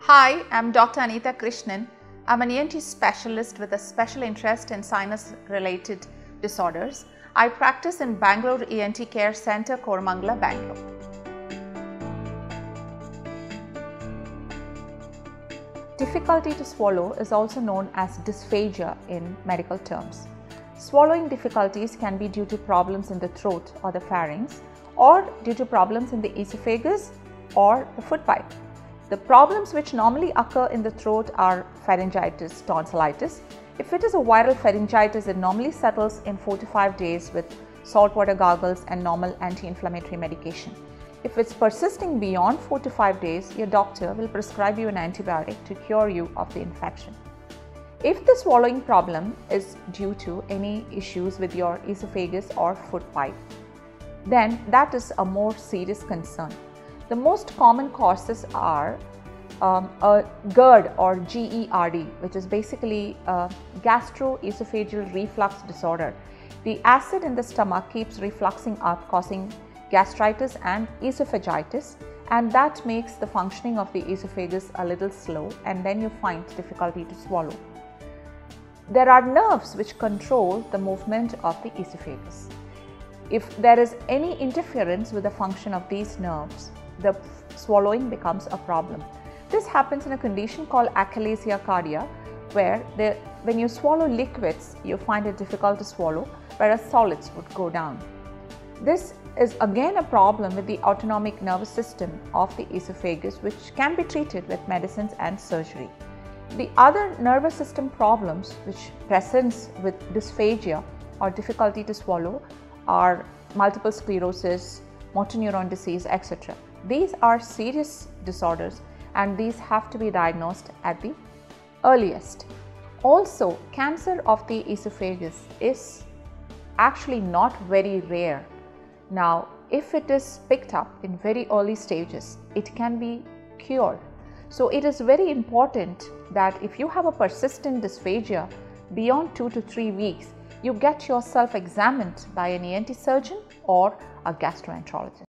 Hi, I'm Dr. Anita Krishnan. I'm an ENT specialist with a special interest in sinus-related disorders. I practice in Bangalore ENT Care Center, Koramangala, Bangalore. Difficulty to swallow is also known as dysphagia in medical terms. Swallowing difficulties can be due to problems in the throat or the pharynx, or due to problems in the esophagus or the food pipe. The problems which normally occur in the throat are pharyngitis, tonsillitis. If it is a viral pharyngitis, it normally settles in 4 to 5 days with saltwater gargles and normal anti-inflammatory medication. If it's persisting beyond 4 to 5 days, your doctor will prescribe you an antibiotic to cure you of the infection. If the swallowing problem is due to any issues with your esophagus or food pipe, then that is a more serious concern. The most common causes are a GERD or GERD, which is basically a Gastro Esophageal Reflux Disorder. The acid in the stomach keeps refluxing up, causing gastritis and esophagitis, and that makes the functioning of the esophagus a little slow, and then you find difficulty to swallow. There are nerves which control the movement of the esophagus. If there is any interference with the function of these nerves, the swallowing becomes a problem. This happens in a condition called achalasia cardia, where when you swallow liquids, you find it difficult to swallow, whereas solids would go down. This is again a problem with the autonomic nervous system of the esophagus, which can be treated with medicines and surgery. The other nervous system problems which presents with dysphagia or difficulty to swallow are multiple sclerosis, motor neuron disease, etc. These are serious disorders, and these have to be diagnosed at the earliest. Also, cancer of the esophagus is actually not very rare. Now, if it is picked up in very early stages, it can be cured. So it is very important that if you have a persistent dysphagia beyond 2 to 3 weeks, you get yourself examined by an ENT surgeon or a gastroenterologist.